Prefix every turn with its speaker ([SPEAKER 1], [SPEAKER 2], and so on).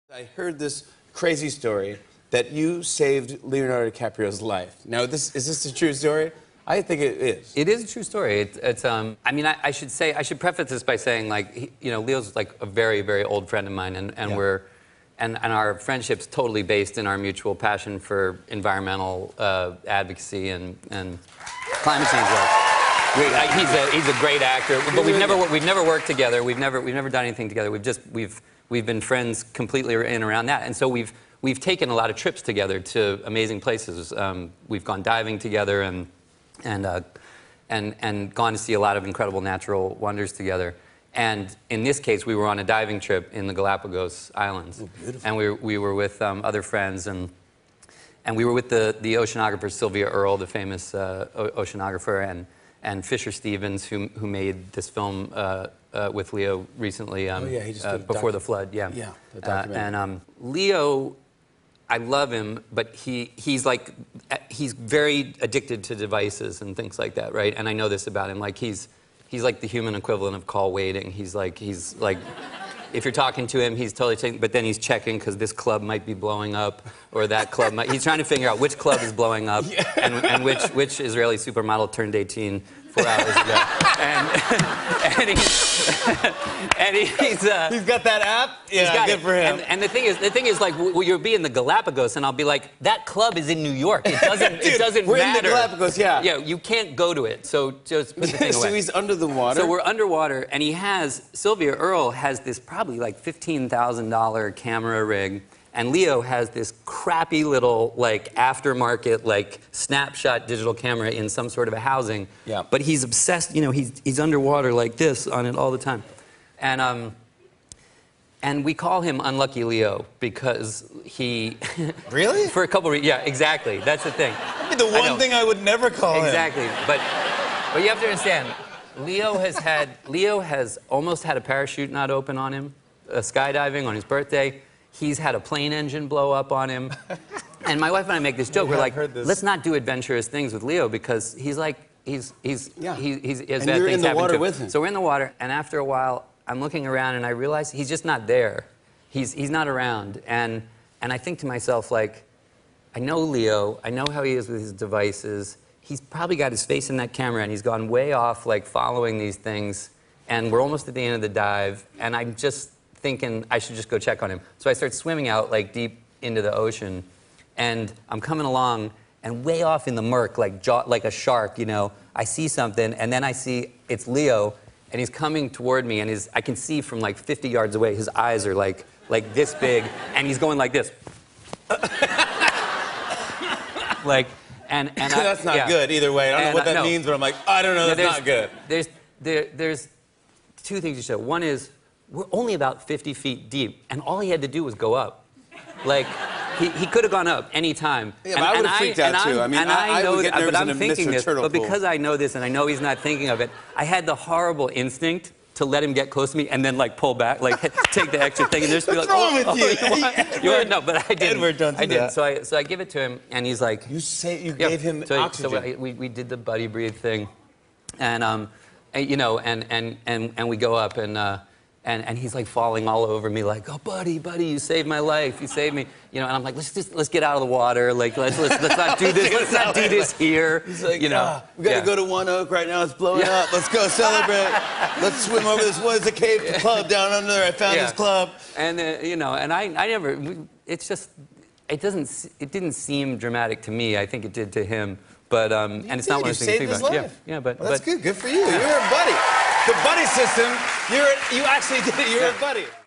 [SPEAKER 1] I heard this crazy story that you saved Leonardo DiCaprio's life. Now, is this a true story? I think it is.
[SPEAKER 2] It is a true story. I mean, I should preface this by saying, like, Leo's like a very, very old friend of mine, and our friendship's totally based in our mutual passion for environmental advocacy and climate change work. He's a great actor, but we've never worked together. We've never done anything together. We've been friends completely in and around that, and so we've taken a lot of trips together to amazing places. We've gone diving together and gone to see a lot of incredible natural wonders together. And in this case, we were on a diving trip in the Galapagos Islands.
[SPEAKER 1] Oh, beautiful.
[SPEAKER 2] And we were with other friends, and we were with the oceanographer Sylvia Earle, the famous oceanographer, and Fisher Stevens, who made this film with Leo recently.
[SPEAKER 1] Oh, yeah, he just
[SPEAKER 2] Before the Flood. Yeah.
[SPEAKER 1] Yeah, the documentary.
[SPEAKER 2] Leo, I love him, but he's very addicted to devices and things like that, right? And I know this about him. Like he's like the human equivalent of call waiting. He's like, if you're talking to him, he's totally taking, but then he's checking because this club might be blowing up, or that club might. He's trying to figure out which club is blowing up, and which Israeli supermodel turned 18 4 hours ago.
[SPEAKER 1] He's got that app. Yeah, good for him.
[SPEAKER 2] And the thing is, like, you'll be in the Galapagos, and I'll be like, that club is in New York. It doesn't.
[SPEAKER 1] Dude,
[SPEAKER 2] it doesn't
[SPEAKER 1] we're
[SPEAKER 2] matter.
[SPEAKER 1] in the Galapagos, yeah.
[SPEAKER 2] Yeah, you can't go to it. So just put the thing away.
[SPEAKER 1] So he's under the water.
[SPEAKER 2] So we're underwater, and Sylvia Earle has this probably like $15,000 camera rig. And Leo has this crappy little, like, aftermarket, like, snapshot digital camera in some sort of a housing.
[SPEAKER 1] Yeah.
[SPEAKER 2] But he's obsessed, he's underwater like this on it all the time. And we call him Unlucky Leo because he...
[SPEAKER 1] Really?
[SPEAKER 2] For a couple reasons. Yeah, exactly. That's the thing.
[SPEAKER 1] That'd be the one thing I would never call him.
[SPEAKER 2] Exactly. But you have to understand, Leo has almost had a parachute not open on him, skydiving on his birthday. He's had a plane engine blow up on him. And my wife and I make this joke. We're like, let's not do adventurous things with Leo because he's like, he has bad things happen to him.
[SPEAKER 1] With him.
[SPEAKER 2] So we're in the water, and after a while, I'm looking around and I realize he's just not there. He's not around. And I think to myself, like, I know Leo, I know how he is with his devices. He's probably got his face in that camera and he's gone way off, like, following these things. And we're almost at the end of the dive, and I'm just thinking I should just go check on him. So I start swimming out, like, deep into the ocean, and I'm coming along, and way off in the murk, like a shark, I see something, and then I see it's Leo, and he's coming toward me, and I can see from like 50 yards away, his eyes are like this big, and he's going like this. Like, and
[SPEAKER 1] that's not good either way. I don't know what that means, but I'm like, I don't know, that's not good.
[SPEAKER 2] There's two things you said. One is, we're only about 50 feet deep, and all he had to do was go up. Like, he could have gone up any time.
[SPEAKER 1] Yeah, but I would have freaked out too. I mean, I would get nervous in a Mr. Turtle
[SPEAKER 2] But because I know this, and I know he's not thinking of it, I had the horrible instinct to let him get close to me and then, like, pull back, like, take the extra thing and just be like,
[SPEAKER 1] what's wrong with you?
[SPEAKER 2] No, but I didn't.
[SPEAKER 1] Edward, don't do that.
[SPEAKER 2] So I give it to him, and he's like...
[SPEAKER 1] You gave him oxygen.
[SPEAKER 2] So we did the buddy breathe thing, and we go up, and he's like falling all over me, like, oh, buddy, you saved my life, you saved me, and I'm like, let's get out of the water, like, let's not do this, let's not do this here.
[SPEAKER 1] He's like, we gotta go to One Oak right now, it's blowing up, let's go celebrate, let's swim over this, what is the cave club down under there, I found this club.
[SPEAKER 2] And and I never, it's just, it didn't seem dramatic to me, I think it did to him, but, and it's not one of the things to think about. Yeah, but
[SPEAKER 1] that's good for you, you're a buddy. The buddy system, you actually did it, you're a buddy.